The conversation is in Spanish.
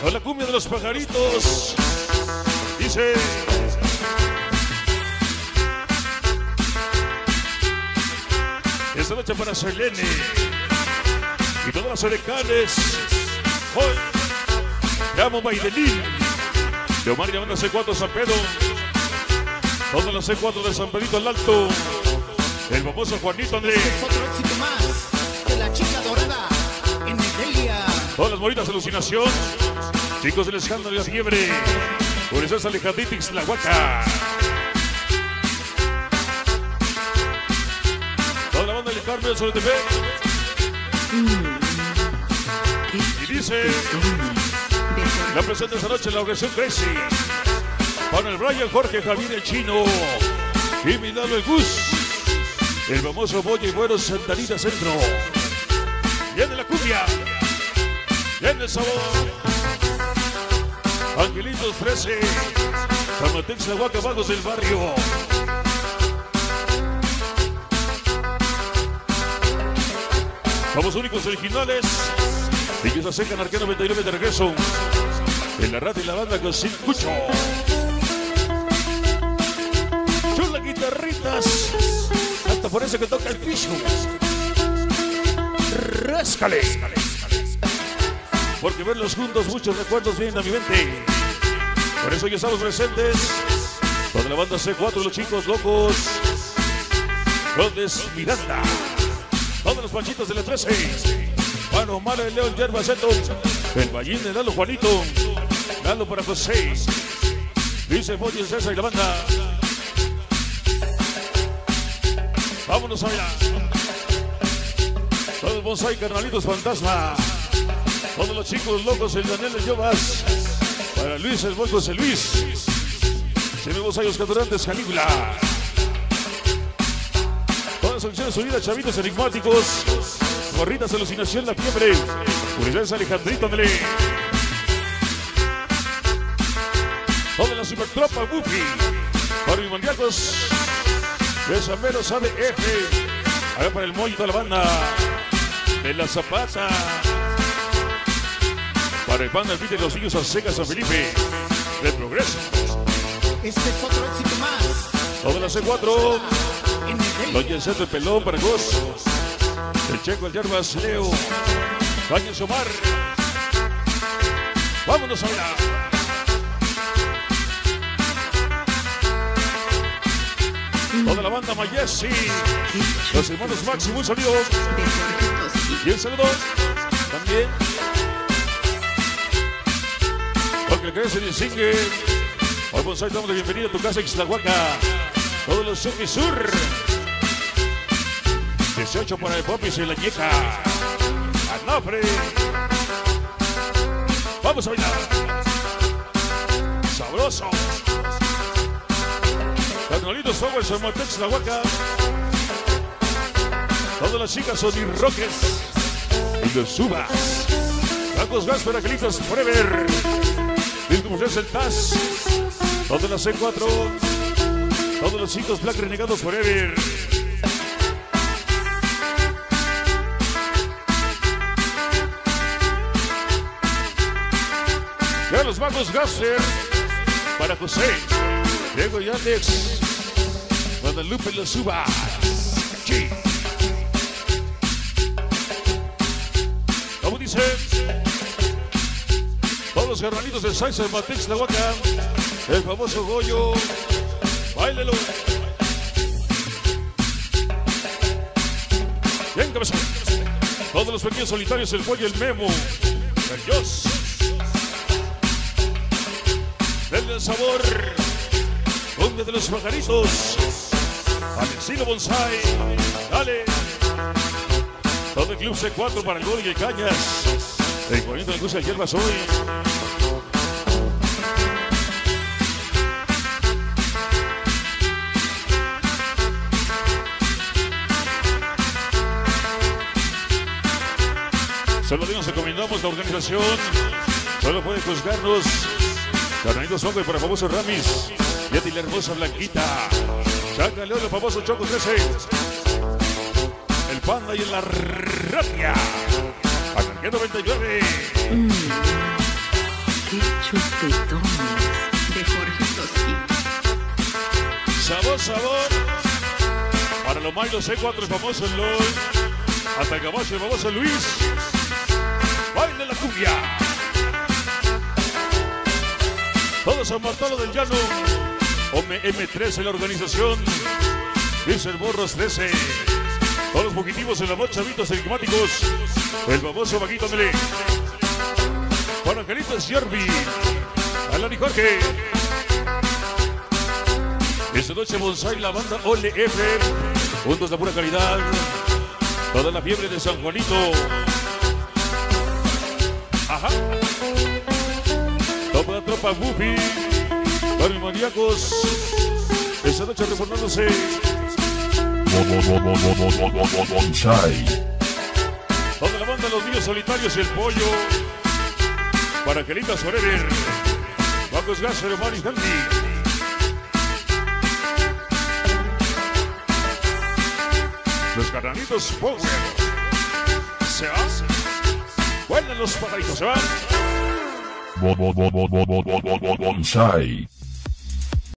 Con la cumbia de los pajaritos. Dice. Esta noche para Selene y todas las orecanes. Hoy llamo Baidelín de Omar y Banda C4 San Pedro. Todas las C4 de San Pedrito al Alto. El famoso Juanito André. Otro éxito más de la chica dorada en Medelia. Todas las moritas de alucinación. Chicos del escándalo y la fiebre. Por eso es Alejandrito Ixtlahuaca. Toda la banda del Carmen sobre TV. Y dice. La presenta esta noche en la ocasión Crazy. Para el Brian, Jorge, Javier, el Chino. Y Milano, el Gus. El famoso Boya y Bueno, Santanita Centro. Viene la cumbia. Viene el sabor. Angelitos 13. Camatex, la Huaca, Vagos del Barrio. Somos únicos originales. Ellos acercan Arquero 99 de regreso. En la radio y la banda con Sin Cucho. Chula guitarritas. Hasta por eso que toca el piso. Ráscale. Porque verlos juntos muchos recuerdos vienen a mi mente. Por eso ya estamos presentes. Toda la banda C4, los chicos locos. Rodes Miranda. Todos los panchitos de la 13. Juan Omar, el León, Yerba Zeto. El Ballín de Lalo Juanito. Lalo para José. Dice Boy, César y la banda. Vámonos allá. Todos los bonsai, carnalitos fantasma. Todos los chicos locos, el Daniel de Llovas. Para Luis, el Volco, el Luis. Tenemos a los caturantes, Calígula. Todas las acciones unidas, chavitos enigmáticos. Gorritas, alucinación, la fiebre. Universidad Alejandrito André. Toda la supertropa, Buffy. Para mis mandíacos. De Samero, sabe F. Ahora para el Moy y toda la banda. De la Zapata. Para el banda, el beat de los niños a Seca, San Felipe. De Progreso. Este es otro éxito más. Toda la C4. En Medelia. Doña Centro, el Pelón, para Gos. El Checo, el Yerbas, Leo. Baños Omar. Vámonos a bailar. Toda la banda Mayesi. Los hermanos Máximo, un saludo. Y el saludo también. Porque el que se distingue. Hoy Bonsai, damos la bienvenida a tu casa, Ixtlahuaca. Todos los Suki Sur. 18 para el Popis y la Ñeca. Anofre. Vamos a bailar. Sabroso. Carnalitos Powers, Somatex, la Huaca. Todas las chicas son Roques. Y los Subas. Tacos Gasper, Angelitos Forever. Discos el Taz. Todas las C4. Todos los chicos Black Renegados Forever. Ya los Vagos Gasper. Para José. Diego y Alex. Guadalupe los Subas. Sí. Como dice. Todos los carnalitos de Saiza, Matex, la Huaca. El famoso Goyo. Báilelo. Bien, cabezón. Todos los pequeños solitarios, el Pollo, el Memo. El Dios. Denle el sabor. Cumbia de los pajaritos. Alexino Bonsai. Dale. Todo el club C4 para el Gol y el Cañas. El Juanito del Gus y el Yerbas hoy. Solo nos recomendamos la organización. Solo puede juzgarnos. Carnalitos Songo y para el famoso Ramis. Yeti la hermosa Blanquita. Chaca León, el famoso Choco 13. El Panda y en la Rapia. Arranque 99. Qué chupetones de Jorge Tosquito. Sabor, sabor. Para los Mailos C4, el famoso LOL. Hasta el Camacho, el famoso Luis. Baile la cumbia. Todos San Martolo del Llano. OMM13 en la organización. Dice el Borros 13. Todos los fugitivos en la noche, chavitos enigmáticos. El famoso Vaguito Mele. Juan Angelito Siervi. Alan y Jorge. Esta noche Bonsai, la banda Ole F. Juntos de pura calidad. Toda la fiebre de San Juanito. Ajá. Toda la tropa Buffy. Los maníacos. Esta noche reportándose. Bonsai. Toda la banda Los Niños Solitarios y el Pollo. Para Angelita Sorerer. Marcos Gasser, Omar y Sandy. Los carnalitos Power. Se van. Vuelan los pajaritos, se van. Bonsai.